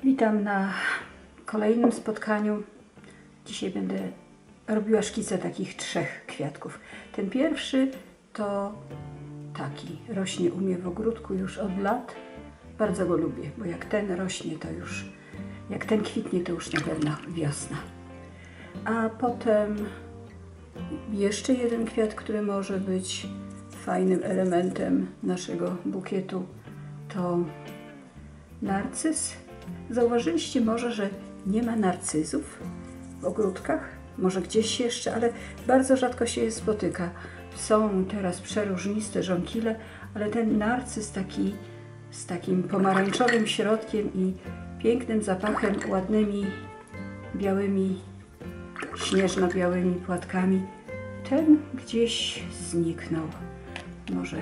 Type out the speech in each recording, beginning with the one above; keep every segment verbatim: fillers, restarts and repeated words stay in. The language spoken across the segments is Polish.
Witam na kolejnym spotkaniu. Dzisiaj będę robiła szkice takich trzech kwiatków. Ten pierwszy to taki, rośnie u mnie w ogródku już od lat. Bardzo go lubię, bo jak ten rośnie, to już, jak ten kwitnie, to już na pewno wiosna. A potem jeszcze jeden kwiat, który może być fajnym elementem naszego bukietu, to narcyz. Zauważyliście może, że nie ma narcyzów w ogródkach? Może gdzieś jeszcze, ale bardzo rzadko się je spotyka. Są teraz przeróżniste żonkile, ale ten narcyz taki z takim pomarańczowym środkiem i pięknym zapachem, ładnymi białymi, śnieżno-białymi płatkami, ten gdzieś zniknął. Może,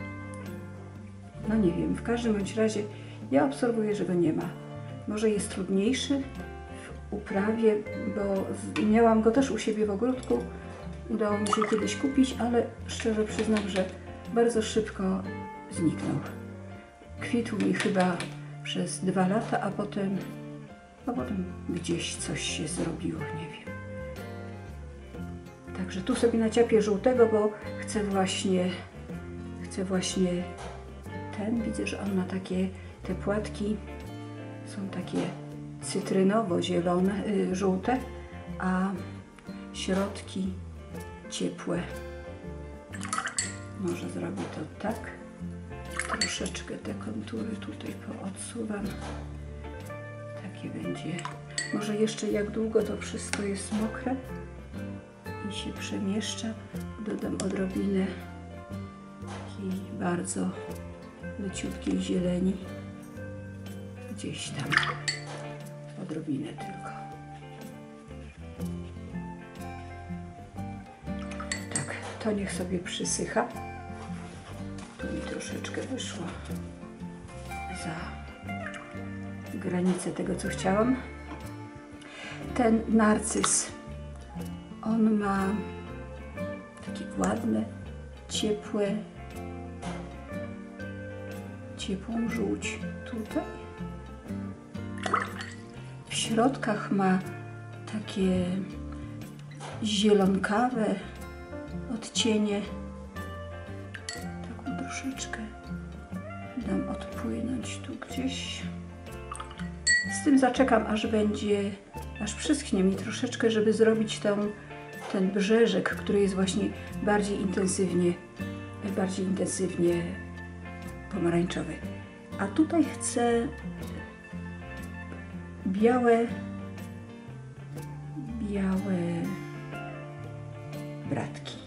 no nie wiem, w każdym bądź razie ja obserwuję, że go nie ma. Może jest trudniejszy w uprawie, bo miałam go też u siebie w ogródku. Udało mi się kiedyś kupić, ale szczerze przyznam, że bardzo szybko zniknął. Kwitł mi chyba przez dwa lata, a potem, a potem gdzieś coś się zrobiło, nie wiem. Także tu sobie naciapię żółtego, bo chcę właśnie, chcę właśnie ten. Widzę, że on ma takie, te płatki są takie cytrynowo-zielone, y, żółte, a środki ciepłe. Może zrobię to tak. Troszeczkę te kontury tutaj poodsuwam. Takie będzie. Może jeszcze jak długo to wszystko jest mokre i się przemieszcza, dodam odrobinę takiej bardzo leciutkiej zieleni. Gdzieś tam. Odrobinę tylko. Tak, to niech sobie przysycha. Tu mi troszeczkę wyszło za granicę tego, co chciałam. Ten narcyz, on ma takie ładne, ciepłe, ciepłą żółć tutaj. W środkach ma takie zielonkawe odcienie. Taką troszeczkę dam odpłynąć tu gdzieś. Z tym zaczekam, aż będzie, aż przyschnie mi troszeczkę, żeby zrobić ten, ten brzeżek, który jest właśnie bardziej intensywnie, bardziej intensywnie pomarańczowy. A tutaj chcę białe, białe bratki.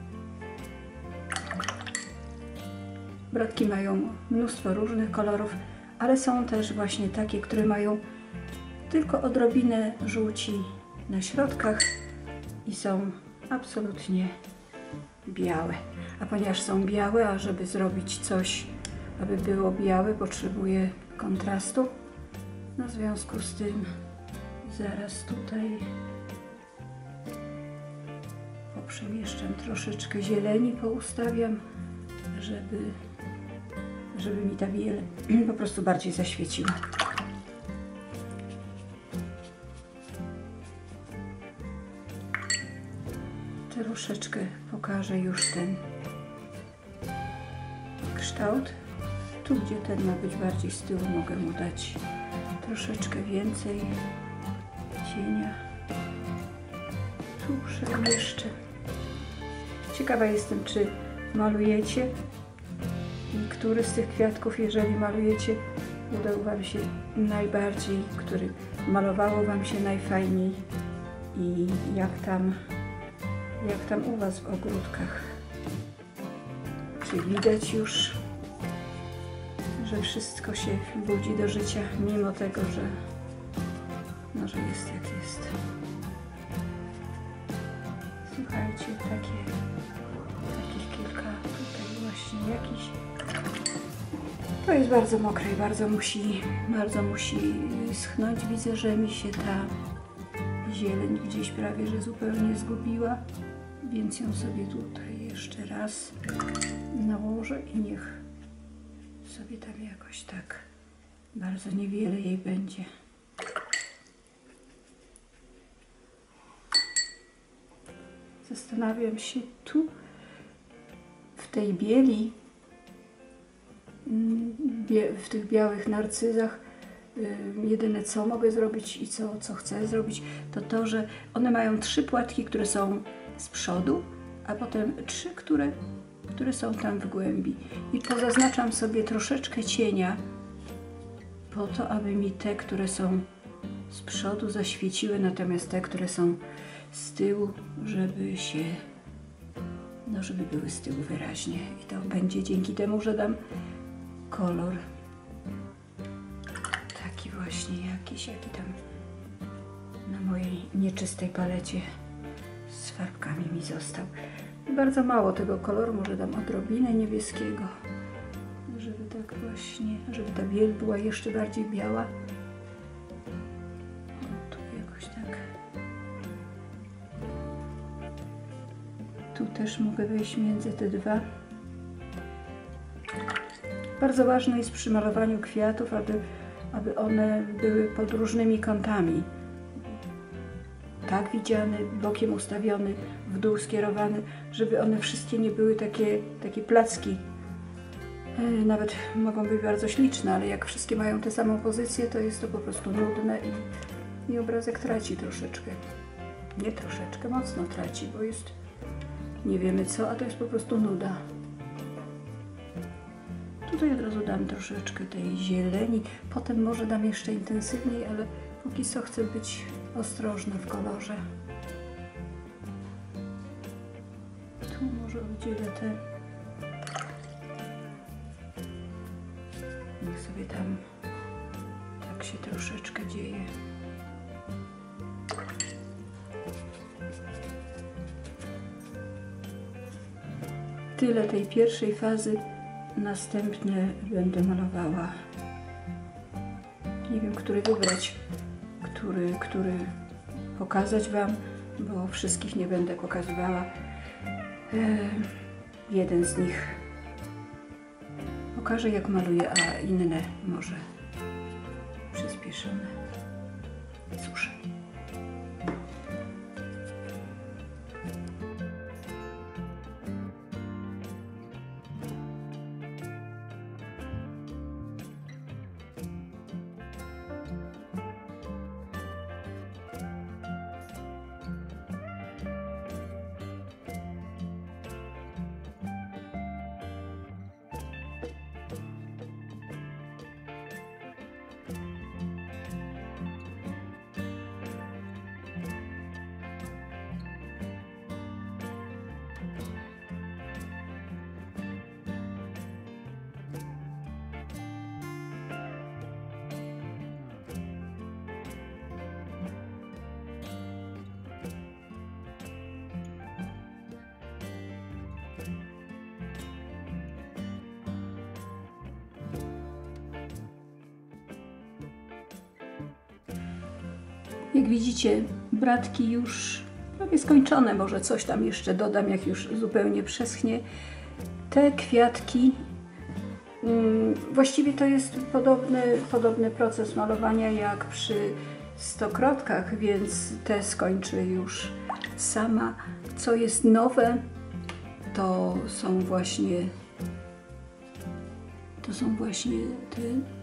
Bratki mają mnóstwo różnych kolorów, ale są też właśnie takie, które mają tylko odrobinę żółci na środkach i są absolutnie białe. A ponieważ są białe, a żeby zrobić coś, aby było białe, potrzebuję kontrastu. No w związku z tym zaraz tutaj poprzemieszczam troszeczkę zieleni, poustawiam, żeby, żeby mi ta biel po prostu bardziej zaświeciła. Troszeczkę pokażę już ten kształt. Tu, gdzie ten ma być bardziej z tyłu, mogę mu dać troszeczkę więcej cienia. Tu przemieszczę. Ciekawa jestem, czy malujecie i który z tych kwiatków, jeżeli malujecie, udał Wam się najbardziej, który malowało Wam się najfajniej i jak tam, jak tam u Was w ogródkach. Czy widać już, że wszystko się budzi do życia, mimo tego, że, no, że jest jak jest. Słuchajcie, takie, takich kilka tutaj właśnie jakiś. To jest bardzo mokre i bardzo musi, bardzo musi schnąć. Widzę, że mi się ta zieleń gdzieś prawie, że zupełnie zgubiła, więc ją sobie tutaj jeszcze raz nałożę i niech sobie tam jakoś tak Bardzo niewiele jej będzie. Zastanawiam się tu, w tej bieli, w tych białych narcyzach, jedyne co mogę zrobić i co, co chcę zrobić, to to, że one mają trzy płatki, które są z przodu, a potem trzy, które, które są tam w głębi. I pozaznaczam sobie troszeczkę cienia po to, aby mi te, które są z przodu zaświeciły, natomiast te, które są z tyłu, żeby się, no żeby były z tyłu wyraźnie. I to będzie dzięki temu, że dam kolor taki właśnie jakiś, jaki tam na mojej nieczystej palecie z farbkami mi został. I bardzo mało tego koloru, może dam odrobinę niebieskiego, żeby tak właśnie, żeby ta biel była jeszcze bardziej biała. O, tu jakoś tak. Tu też mogę wejść między te dwa. Bardzo ważne jest przy malowaniu kwiatów, aby, aby one były pod różnymi kątami. Tak widziany, bokiem ustawiony, w dół skierowany, żeby one wszystkie nie były takie, takie placki. Nawet mogą być bardzo śliczne, ale jak wszystkie mają tę samą pozycję, to jest to po prostu nudne i, i obrazek traci troszeczkę. Nie troszeczkę, mocno traci, bo jest nie wiemy co, a to jest po prostu nuda. Tutaj od razu dam troszeczkę tej zieleni, potem może dam jeszcze intensywniej, ale póki co chcę być ostrożna w kolorze. Tu może oddzielę te. Niech sobie tam tak się troszeczkę dzieje. Tyle tej pierwszej fazy. Następne będę malowała. Nie wiem, który wybrać, który, który pokazać Wam, bo wszystkich nie będę pokazywała. E, jeden z nich pokażę, jak maluję, a inne może przyspieszone. Suszę. Jak widzicie, bratki już prawie skończone, może coś tam jeszcze dodam, jak już zupełnie przeschnie. Te kwiatki, hmm, właściwie to jest podobny, podobny proces malowania jak przy stokrotkach, więc te skończę już sama. Co jest nowe, to są właśnie, to są właśnie te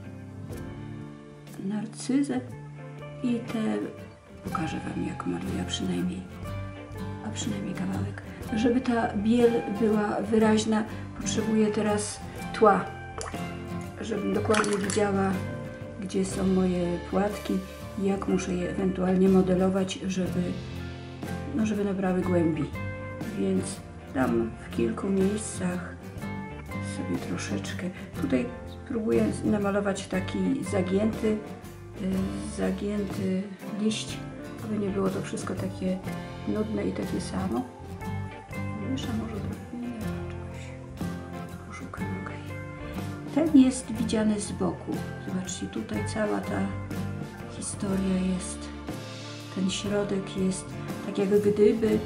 narcyzy. I te pokażę Wam, jak maluję, a przynajmniej, a przynajmniej kawałek. Żeby ta biel była wyraźna, potrzebuję teraz tła, żebym dokładnie widziała, gdzie są moje płatki i jak muszę je ewentualnie modelować, żeby, no, żeby nabrały głębi. Więc dam w kilku miejscach sobie troszeczkę. Tutaj spróbuję namalować taki zagięty, zagięty liść, aby nie było to wszystko takie nudne i takie samo. Miesza może odrobinę czegoś poszukam. Okay. Ten jest widziany z boku. Zobaczcie, tutaj cała ta historia jest, ten środek jest tak jak gdyby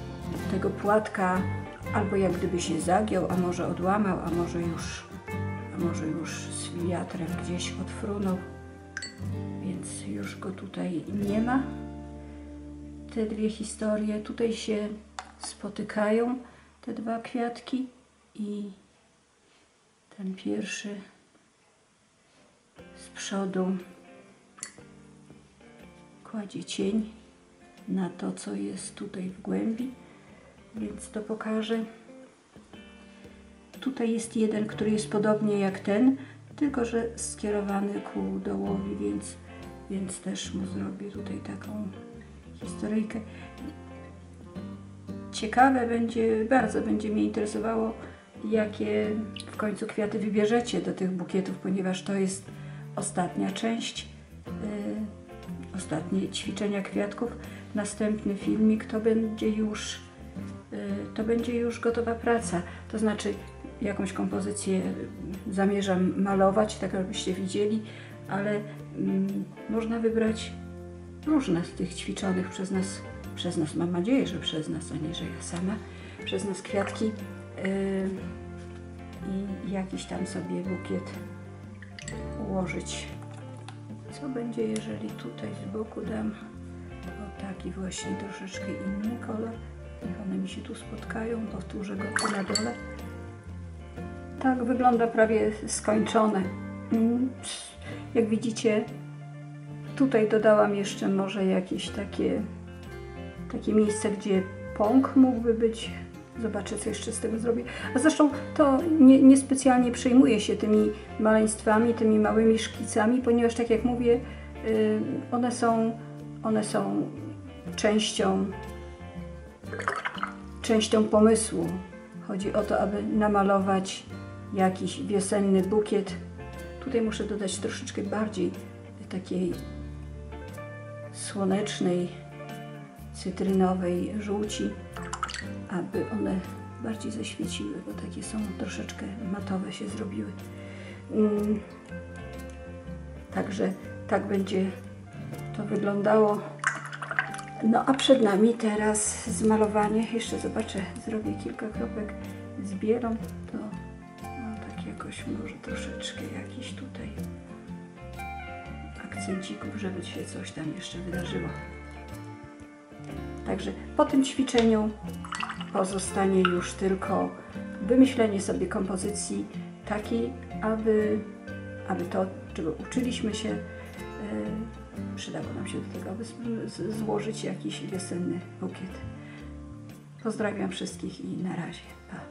tego płatka albo jak gdyby się zagiął, a może odłamał, a może już, a może już z wiatrem gdzieś odfrunął, więc już go tutaj nie ma. Te dwie historie tutaj się spotykają, te dwa kwiatki, i ten pierwszy z przodu kładzie cień na to, co jest tutaj w głębi, więc to pokażę. Tutaj jest jeden, który jest podobnie jak ten, tylko że skierowany ku dołowi, więc, więc też mu zrobię tutaj taką historyjkę. Ciekawe będzie, bardzo będzie mnie interesowało, jakie w końcu kwiaty wybierzecie do tych bukietów, ponieważ to jest ostatnia część, yy, ostatnie ćwiczenia kwiatków. Następny filmik to będzie już, yy, to będzie już gotowa praca, to znaczy jakąś kompozycję zamierzam malować, tak abyście widzieli, ale yy, można wybrać różne z tych ćwiczonych przez nas, przez nas, mam nadzieję, że przez nas, a nie, że ja sama, przez nas kwiatki, yy, i jakiś tam sobie bukiet ułożyć. Co będzie, jeżeli tutaj z boku dam o taki właśnie troszeczkę inny kolor. Niech one mi się tu spotkają, powtórzę go tu na dole. Tak wygląda prawie skończone. Jak widzicie, tutaj dodałam jeszcze może jakieś takie, takie miejsce, gdzie pąk mógłby być. Zobaczę, co jeszcze z tego zrobię. A zresztą to nie, nie specjalnie przejmuję się tymi maleństwami, tymi małymi szkicami, ponieważ tak jak mówię, yy, one są, one są częścią, częścią pomysłu. Chodzi o to, aby namalować jakiś wiosenny bukiet. Tutaj muszę dodać troszeczkę bardziej takiej słonecznej, cytrynowej żółci, aby one bardziej zaświeciły, bo takie są troszeczkę matowe się zrobiły. Mm. Także tak będzie to wyglądało. No a przed nami teraz zmalowanie. Jeszcze zobaczę, zrobię kilka kropek z bielą. To no, tak jakoś może troszeczkę jakiś tutaj akcencików, żeby się coś tam jeszcze wydarzyło. Także po tym ćwiczeniu pozostanie już tylko wymyślenie sobie kompozycji takiej, aby, aby to, czego uczyliśmy się, yy, przydało nam się do tego, aby z, złożyć jakiś wiosenny bukiet. Pozdrawiam wszystkich i na razie. Pa.